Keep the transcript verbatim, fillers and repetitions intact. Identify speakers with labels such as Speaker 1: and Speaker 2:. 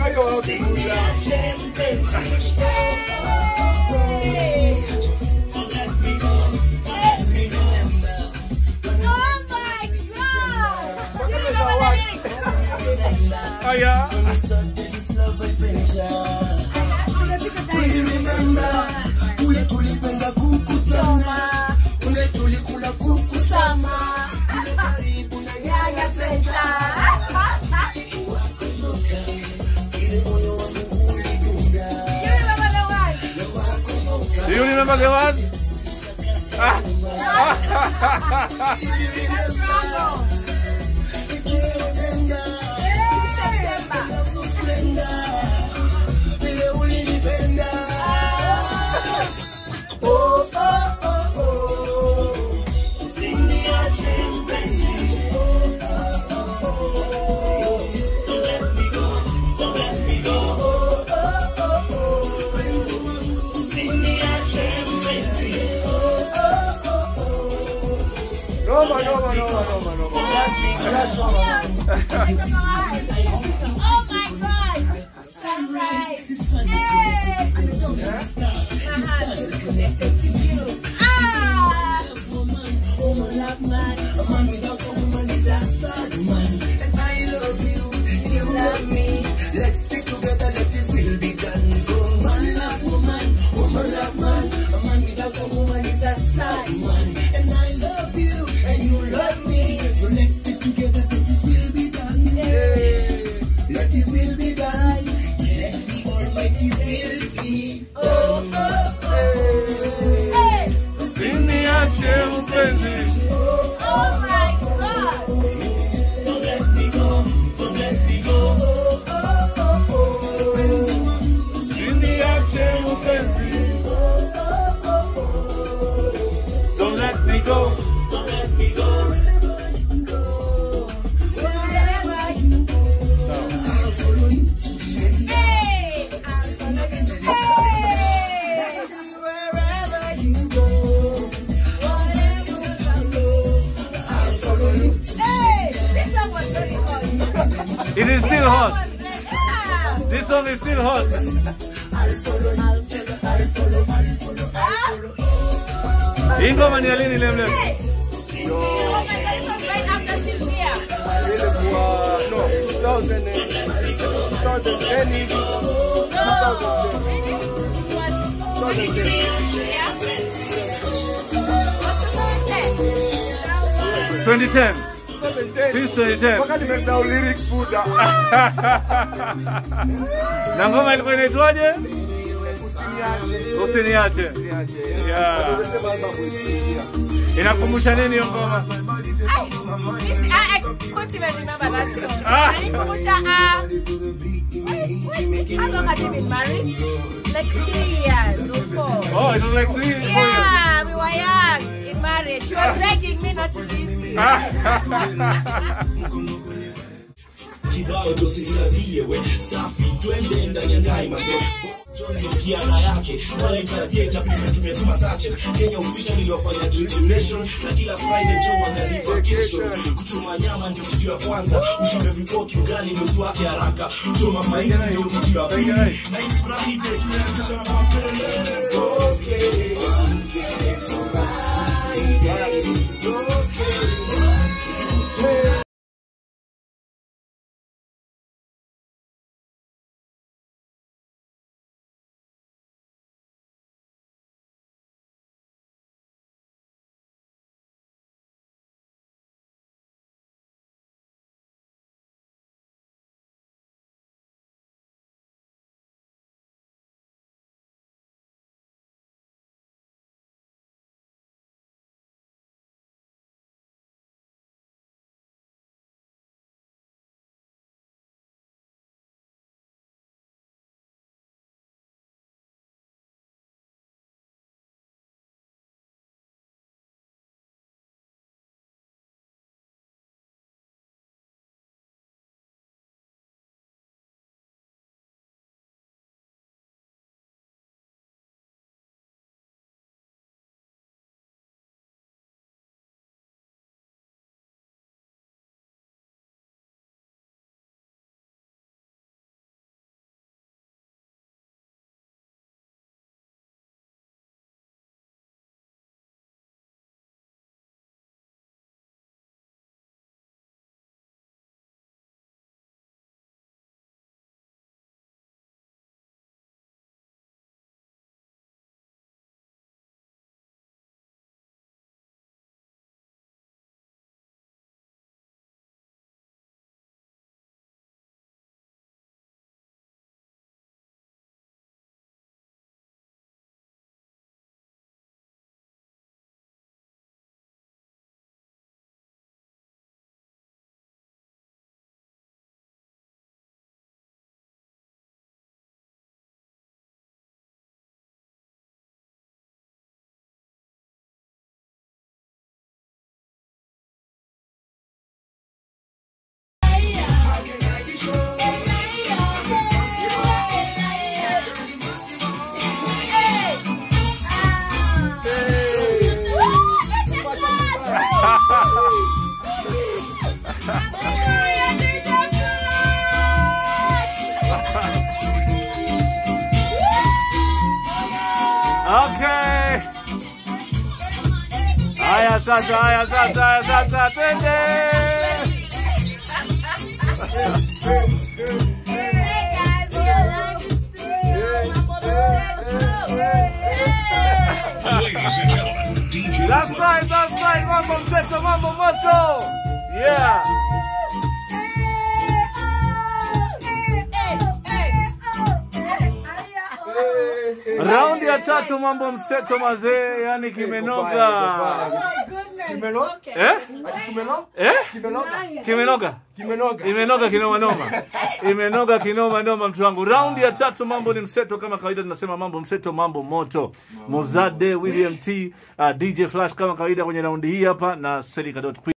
Speaker 1: Ayo wakikuza. Aya. We remember ule tulipenda kukutana, ule tulikula kuku sama, ule karibu na Yaya Center. Do you remember the one? Ah. No, no, no, no, no, no, no. Oh my God! Sunrise. The sun is connected to the stars. The stars are connected to you. Ah! Woman, woman, love man. A man without a woman is a sad man. And I love you, you love me. Let's stick together, let this will be done. Go, man, love woman, woman, love man. A man without a woman is a sad man. And I love you. You love me, so let's stick together. Let this will be done. Yeah. Let this will be done. Let the Almighty's will be done. Oh, oh, oh. Hey. Usiniache mpenzi. Oh my God. Don't let me go. Don't let me go. Oh, oh, oh. Usiniache mpenzi. Oh, oh, oh. Don't let me go. It is still hot. Yeah. This song is still hot. Ingo mani alini lemlem. Oh my God, it was right after Sylvia. No, two thousand ten. twenty ten. Since twenty ten. Wakati nimesahau lyrics fuda. Na ngoma ilikuwa inaitwaje? Usiniache. Yeah. Inakumbusha nini hiyo ngoma? I, I couldn't even remember that song. Inakumbusha ah. How long have you been married? Like three years or four.
Speaker 2: Oh, it was like three years.
Speaker 1: Yeah, we were young in marriage. She was begging me not to leave me.
Speaker 3: Kibao tusilazie we safi twende ndani ya diamond John nisikia na yake wale kazi ya chapi tumetumia tuma sache Kenya official iliyofanya tribulation na kila Friday show angaliva kesho kuchoma nyama ndio kitu ya kwanza ushinde vipoki ugali nusu wake haraka kuchoma mahindi ndio kitu ya pili na ifurahi ndio tunaanza mapele
Speaker 2: Haya sasa, haya sasa, haya sasa, twende.
Speaker 4: Ladies and gentlemen, D J
Speaker 2: That's right, that's right, mambo mseto, mambo moto. Yeah. Raundi ya tatu mambo mseto mazee, yani kimenoga.
Speaker 5: Kimenoga?
Speaker 2: Eh?
Speaker 5: Kimenoga?
Speaker 2: Eh?
Speaker 5: Kimenoga?
Speaker 2: Kimenoga.
Speaker 5: Kimenoga.
Speaker 2: Imenoga kinoma noma. Imenoga kinoma noma mtu wangu. Raundi ya tatu mambo ni mseto kama kawaida tunasema mambo mseto mambo moto. Mozade, William T, uh, D J Flash kama kawaida kwenye raundi hii hapa na Selika dot